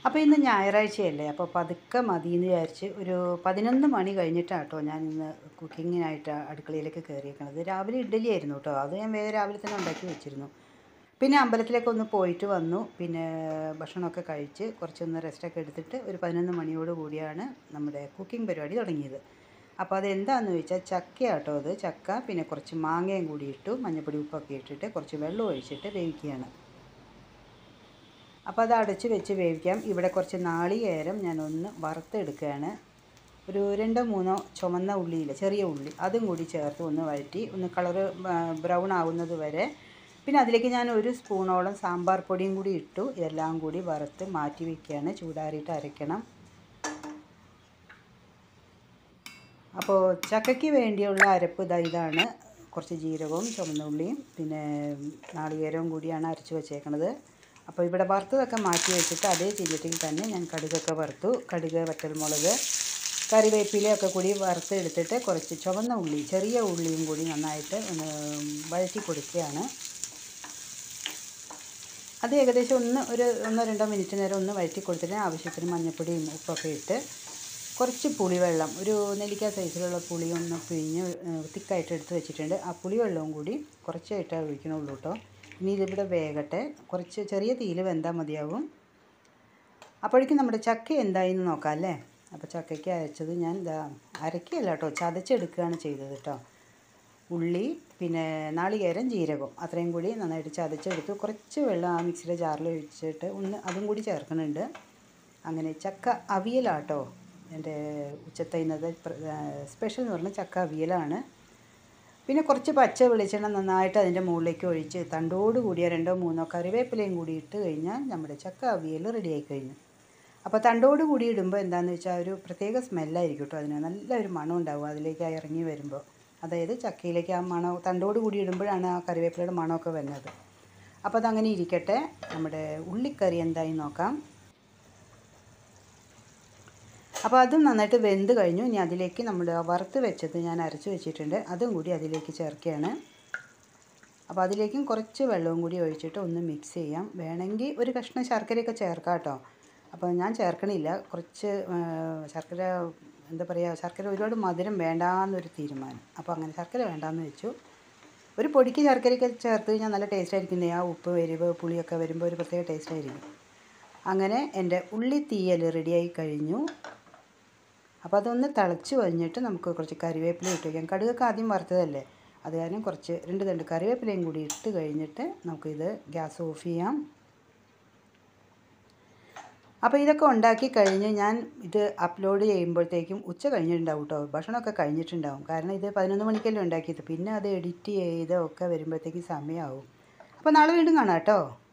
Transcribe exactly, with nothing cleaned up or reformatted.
അപ്പോൾ ഇന്ന് ഞായറാഴ്ചയല്ലേ, അപ്പോൾ പതുക്കെ മതിയെന്ന് വിചാരിച്ച് ഒരു പതിനൊന്ന് മണി കഴിഞ്ഞിട്ടാണ് കേട്ടോ ഞാൻ ഇന്ന് കുക്കിങ്ങിനായിട്ട് അടുക്കളയിലേക്ക് കയറിയേക്കണത്. രാവിലെ ഇഡ്ഡലി ആയിരുന്നു കേട്ടോ, അത് ഞാൻ വേഗം രാവിലെ തന്നെ ഉണ്ടാക്കി വെച്ചിരുന്നു. പിന്നെ അമ്പലത്തിലേക്ക് ഒന്ന് പോയിട്ട് വന്നു. പിന്നെ ഭക്ഷണമൊക്കെ കഴിച്ച് കുറച്ചൊന്ന് റെസ്റ്റൊക്കെ എടുത്തിട്ട് ഒരു പതിനൊന്ന് മണിയോട് കൂടിയാണ് നമ്മുടെ കുക്കിംഗ് പരിപാടി തുടങ്ങിയത്. അപ്പോൾ അതെന്താണെന്ന് ചോദിച്ചാൽ ചക്കയാണ് കേട്ടോ അത്. ചക്ക പിന്നെ കുറച്ച് മാങ്ങയും കൂടി ഇട്ടു, മഞ്ഞൾപ്പൊടി ഉപ്പൊക്കെ ഇട്ടിട്ട് കുറച്ച് വെള്ളം ഒഴിച്ചിട്ട് വേവിക്കുകയാണ്. അപ്പോൾ അത് അടച്ച് വെച്ച് വേവിക്കാം. ഇവിടെ കുറച്ച് നാളികേരം ഞാനൊന്ന് വറുത്തെടുക്കുകയാണ്. ഒരു രണ്ടോ മൂന്നോ ചുമന്ന ഉള്ളിയിൽ ചെറിയ ഉള്ളി അതും കൂടി ചേർത്ത് ഒന്ന് വഴറ്റി ഒന്ന് കളറ് ബ്രൗൺ ആവുന്നത് വരെ. പിന്നെ അതിലേക്ക് ഞാൻ ഒരു സ്പൂണോളം സാമ്പാർ പൊടിയും കൂടി ഇട്ടു. ഇതെല്ലാം കൂടി വറുത്ത് മാറ്റി വയ്ക്കുകയാണ്. ചൂടാറിയിട്ട് അരയ്ക്കണം. അപ്പോൾ ചക്കയ്ക്ക് വേണ്ടിയുള്ള അരപ്പ് ഇതാ ഇതാണ്. കുറച്ച് ജീരകവും ചുമന്ന ഉള്ളിയും പിന്നെ നാളികേരവും കൂടിയാണ് അരച്ച് വെച്ചേക്കണത്. അപ്പോൾ ഇവിടെ വറുത്തതൊക്കെ മാറ്റി വെച്ചിട്ട് അതേ ചീനച്ചട്ടിയിൽ തന്നെ ഞാൻ കടുകൊക്കെ വറുത്തു. കടുക്, വറ്റൽമുളക്, കറിവേപ്പിലയൊക്കെ കൂടി വറുത്ത് എടുത്തിട്ട് കുറച്ച് ചുവന്ന ഉള്ളി ചെറിയ ഉള്ളിയും കൂടി നന്നായിട്ട് ഒന്ന് വഴറ്റി കൊടുക്കുകയാണ്. അത് ഏകദേശം ഒന്ന് ഒരു ഒന്നോ രണ്ടോ മിനിറ്റ് നേരം ഒന്ന് വഴറ്റി കൊടുത്തിട്ട് ആവശ്യത്തിന് മഞ്ഞൾപ്പൊടിയും ഉപ്പൊക്കെ ഇട്ട് കുറച്ച് പുളിവെള്ളം, ഒരു നെല്ലിക്ക സൈസിലുള്ള പുളി ഒന്ന് പിഴിഞ്ഞ് തിക്കായിട്ട് എടുത്ത് വെച്ചിട്ടുണ്ട്. ആ പുളിവെള്ളവും കൂടി കുറച്ചായിട്ട് ഒഴിക്കണുള്ളൂ കേട്ടോ. ഇനി ഇതിവിടെ വേകട്ടെ. കുറച്ച് ചെറിയ തീയിൽ വെന്താൽ മതിയാവും. അപ്പോഴേക്കും നമ്മുടെ ചക്ക എന്തായെന്ന് നോക്കാം അല്ലേ. അപ്പോൾ ചക്കയ്ക്ക് അരച്ചത് ഞാൻ ഇതാ അരയ്ക്കുകയല്ല കേട്ടോ, ചതച്ചെടുക്കുകയാണ് ചെയ്തത് കേട്ടോ. ഉള്ളി പിന്നെ നാളികേരം ജീരകം അത്രയും കൂടി നന്നായിട്ട് ചതച്ചെടുത്തു. കുറച്ച് വെള്ളം ആ മിക്സിയുടെ ജാറിൽ ഒഴിച്ചിട്ട് ഒന്ന് അതും കൂടി ചേർക്കുന്നുണ്ട്. അങ്ങനെ ചക്ക അവിയലാട്ടോ എൻ്റെ ഉച്ചത്തെ ഇന്നത്തെ സ്പെഷ്യൽ എന്ന് പറഞ്ഞാൽ ചക്ക അവിയലാണ്. പിന്നെ കുറച്ച് പച്ച വെളിച്ചെണ്ണ നന്നായിട്ട് അതിൻ്റെ മുകളിലേക്ക് ഒഴിച്ച് തണ്ടോട് കൂടിയ രണ്ടോ മൂന്നോ കറിവേപ്പിലയും കൂടി ഇട്ട് കഴിഞ്ഞാൽ നമ്മുടെ ചക്ക അവിയൽ റെഡിയായി കഴിഞ്ഞു. അപ്പോൾ തണ്ടോട് കൂടി ഇടുമ്പോൾ എന്താണെന്ന് വെച്ചാൽ ഒരു പ്രത്യേക സ്മെല്ലായിരിക്കും കേട്ടോ. അതിന് നല്ലൊരു മണം ഉണ്ടാവും അതിലേക്ക് ഇറങ്ങി വരുമ്പോൾ. അതായത് ചക്കയിലേക്ക് ആ മണം തണ്ടോട് കൂടി ഇടുമ്പോഴാണ് ആ കറിവേപ്പിലയുടെ മണമൊക്കെ വരുന്നത്. അപ്പോൾ അതങ്ങനെ ഇരിക്കട്ടെ. നമ്മുടെ ഉള്ളിക്കറി എന്തായി നോക്കാം. അപ്പോൾ അതും നന്നായിട്ട് വെന്ത് കഴിഞ്ഞു. ഇനി അതിലേക്ക് നമ്മൾ വറുത്ത് വെച്ചത് ഞാൻ അരച്ച് വെച്ചിട്ടുണ്ട്, അതും കൂടി അതിലേക്ക് ചേർക്കുകയാണ്. അപ്പോൾ അതിലേക്കും കുറച്ച് വെള്ളവും കൂടി ഒഴിച്ചിട്ട് ഒന്ന് മിക്സ് ചെയ്യാം. വേണമെങ്കിൽ ഒരു കഷ്ണം ശർക്കരയൊക്കെ ചേർക്കാം കേട്ടോ. അപ്പോൾ ഞാൻ ചേർക്കണില്ല. കുറച്ച് ശർക്കര എന്താ പറയുക, ശർക്കര ഒരുപാട് മധുരം വേണ്ടാന്നൊരു തീരുമാനം. അപ്പോൾ അങ്ങനെ ശർക്കര വേണ്ടാന്ന് വെച്ചു. ഒരു പൊടിക്ക് ശർക്കരയൊക്കെ ചേർത്ത് കഴിഞ്ഞാൽ നല്ല ടേസ്റ്റ് ആയിരിക്കും. ആ ഉപ്പ് എരിവ് പുളിയൊക്കെ വരുമ്പോൾ ഒരു പ്രത്യേക ടേസ്റ്റ് ആയിരിക്കും. അങ്ങനെ എൻ്റെ ഉള്ളി തീയൽ റെഡിയായി കഴിഞ്ഞു. അപ്പോൾ അതൊന്ന് തിളച്ച് കഴിഞ്ഞിട്ട് നമുക്ക് കുറച്ച് കറിവേപ്പില ഇട്ട് വയ്ക്കാം. കടുകൊക്കെ ആദ്യം വറുത്തതല്ലേ, അത് കാരണം കുറച്ച് രണ്ട് തണ്ട് കറിവേപ്പിലയും കൂടി ഇട്ട് കഴിഞ്ഞിട്ട് നമുക്കിത് ഗ്യാസ് ഓഫ് ചെയ്യാം. അപ്പോൾ ഇതൊക്കെ ഉണ്ടാക്കി കഴിഞ്ഞ് ഞാൻ ഇത് അപ്ലോഡ് ചെയ്യുമ്പോഴത്തേക്കും ഉച്ച കഴിഞ്ഞിട്ടുണ്ടാവും കേട്ടോ. ഭക്ഷണമൊക്കെ കഴിഞ്ഞിട്ടുണ്ടാവും. കാരണം ഇത് പതിനൊന്ന് മണിക്കല്ലേ ഉണ്ടാക്കിയത്. പിന്നെ അത് എഡിറ്റ് ചെയ്ത് ഒക്കെ വരുമ്പോഴത്തേക്കും സമയമാവും. അപ്പോൾ നാളെ വീണ്ടും കാണാം കേട്ടോ.